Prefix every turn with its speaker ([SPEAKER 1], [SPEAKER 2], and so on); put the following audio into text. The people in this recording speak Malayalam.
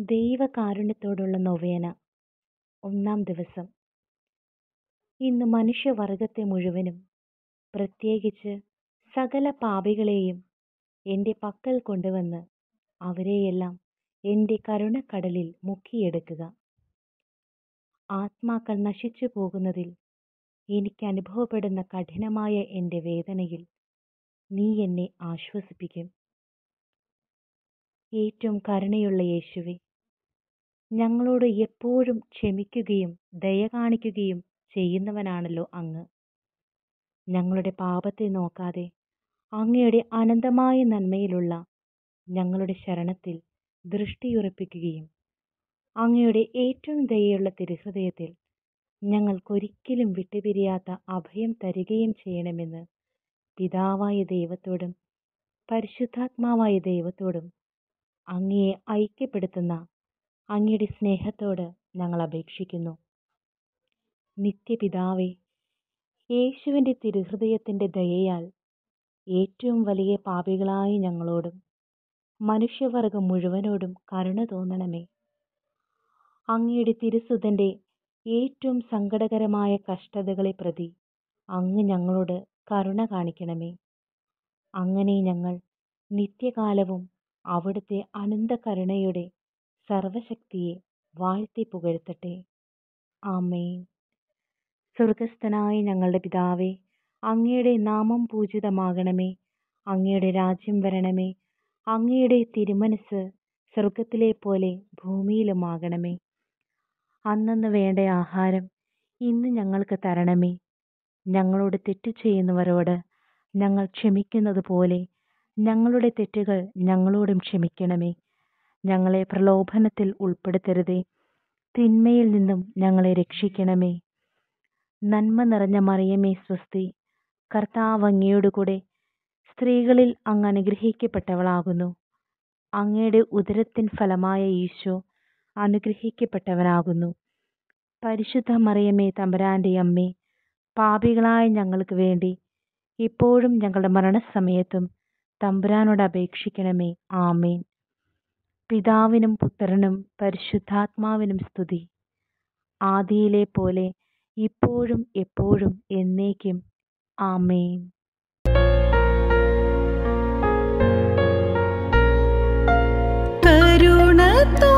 [SPEAKER 1] ദൈവകാരുണ്യത്തോടുള്ള നൊവേന. ഒന്നാം ദിവസം. ഇന്ന് മനുഷ്യവർഗത്തെ മുഴുവനും, പ്രത്യേകിച്ച് സകല പാപികളെയും എൻ്റെ പക്കൽ കൊണ്ടുവന്ന് അവരെയെല്ലാം എൻ്റെ കരുണക്കടലിൽ മുക്കിയെടുക്കുക. ആത്മാക്കൾ നശിച്ചു പോകുന്നതിൽ എനിക്ക് അനുഭവപ്പെടുന്ന കഠിനമായ എൻ്റെ വേദനയിൽ നീ എന്നെ ആശ്വസിപ്പിക്കും. ഏറ്റവും കരുണയുള്ള യേശുവേ, ഞങ്ങളോട് എപ്പോഴും ക്ഷമിക്കുകയും ദയ കാണിക്കുകയും ചെയ്യുന്നവനാണല്ലോ അങ്ങ്. ഞങ്ങളുടെ പാപത്തെ നോക്കാതെ അങ്ങയുടെ അനന്തമായ നന്മയിലുള്ള ഞങ്ങളുടെ ശരണത്തിൽ ദൃഷ്ടിയുറപ്പിക്കുകയും അങ്ങയുടെ ഏറ്റവും ദയയുള്ള തിരുഹൃദയത്തിൽ ഞങ്ങൾക്കൊരിക്കലും വിട്ടുപിരിയാത്ത അഭയം തരികയും ചെയ്യണമെന്ന് പിതാവായ ദൈവത്തോടും പരിശുദ്ധാത്മാവായ ദൈവത്തോടും അങ്ങയെ ഐക്യപ്പെടുത്തുന്ന അങ്ങയുടെ സ്നേഹത്തോട് ഞങ്ങൾ അപേക്ഷിക്കുന്നു. നിത്യപിതാവേ, യേശുവിൻ്റെ തിരുഹൃദയത്തിൻ്റെ ദയയാൽ ഏറ്റവും വലിയ പാപികളായ ഞങ്ങളോടും മനുഷ്യവർഗം മുഴുവനോടും കരുണ തോന്നണമേ. അങ്ങയുടെ തിരുസുതൻ്റെ ഏറ്റവും സങ്കടകരമായ കഷ്ടതകളെ പ്രതി അങ്ങ് ഞങ്ങളോട് കരുണ കാണിക്കണമേ. അങ്ങനെ ഞങ്ങൾ നിത്യകാലവും അവിടുത്തെ അനന്ത കരുണയുടെ സർവശക്തിയെ വാഴ്ത്തി പുകഴ്ത്തട്ടെ. ആമേൻ. സ്വർഗസ്ഥനായ ഞങ്ങളുടെ പിതാവേ, അങ്ങയുടെ നാമം പൂജിതമാകണമേ. അങ്ങയുടെ രാജ്യം വരണമേ. അങ്ങയുടെ തിരുമനസ് സ്വർഗത്തിലെ പോലെ ഭൂമിയിലുമാകണമേ. അന്നന്ന് വേണ്ട ആഹാരം ഇന്ന് ഞങ്ങൾക്ക് തരണമേ. ഞങ്ങളോട് തെറ്റ് ചെയ്യുന്നവരോട് ഞങ്ങൾ ക്ഷമിക്കുന്നത് പോലെ ഞങ്ങളുടെ തെറ്റുകൾ ഞങ്ങളോടും ക്ഷമിക്കണമേ. ഞങ്ങളെ പ്രലോഭനത്തിൽ ഉൾപ്പെടുത്തരുതേ, തിന്മയിൽ നിന്നും ഞങ്ങളെ രക്ഷിക്കണമേ. നന്മ നിറഞ്ഞ മറിയമേ സ്വസ്തി, കർത്താവ് അങ്ങയോടുകൂടെ സ്ത്രീകളിൽ അങ്ങ് അനുഗ്രഹിക്കപ്പെട്ടവളാകുന്നു. അങ്ങയുടെ ഉദരത്തിൻ ഫലമായ ഈശോ അനുഗ്രഹിക്കപ്പെട്ടവനാകുന്നു. പരിശുദ്ധ മറിയമേ തമ്പുരാൻ്റെ അമ്മേ, പാപികളായ ഞങ്ങൾക്ക് വേണ്ടി ഇപ്പോഴും ഞങ്ങളുടെ മരണസമയത്തും തമ്പുരാനോട് അപേക്ഷിക്കണമേ. ആമേൻ. പിതാവിനും പുത്രനും പരിശുദ്ധാത്മാവിനും സ്തുതി, ആദിയിലെ പോലെ ഇപ്പോഴും എപ്പോഴും എന്നേക്കും. ആമേൻ.
[SPEAKER 2] കരുണ